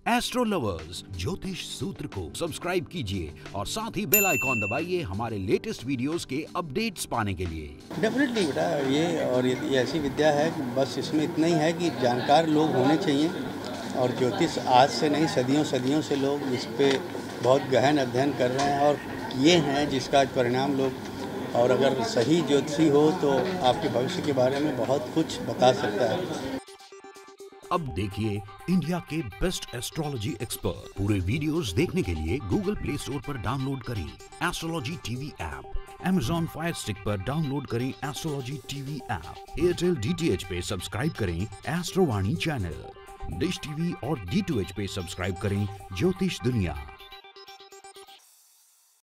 Astro lovers, ज्योतिष सूत्र को सब्सक्राइब कीजिए और साथ ही बेल आइकॉन दबाइए हमारे लेटेस्ट वीडियोस के अपडेट्स पाने के लिए। डेफिनेटली बेटा, ये ऐसी विद्या है कि बस इसमें इतना ही है कि जानकार लोग होने चाहिए। और ज्योतिष आज से नहीं, सदियों सदियों से लोग इस पे बहुत गहन अध्ययन कर रहे हैं और किए हैं, जिसका आज परिणाम लोग, और अगर सही ज्योतिषी हो तो आपके भविष्य के बारे में बहुत कुछ बता सकता है। अब देखिए इंडिया के बेस्ट एस्ट्रोलॉजी एक्सपर्ट। पूरे वीडियोस देखने के लिए गूगल प्ले स्टोर पर डाउनलोड करें astrology TV app, Amazon fire stick पर डाउनलोड करें astrology TV app, Airtel DTH पे सब्सक्राइब करें एस्ट्रोवाणी चैनल, डिश टीवी और D2H पे सब्सक्राइब करें ज्योतिष दुनिया।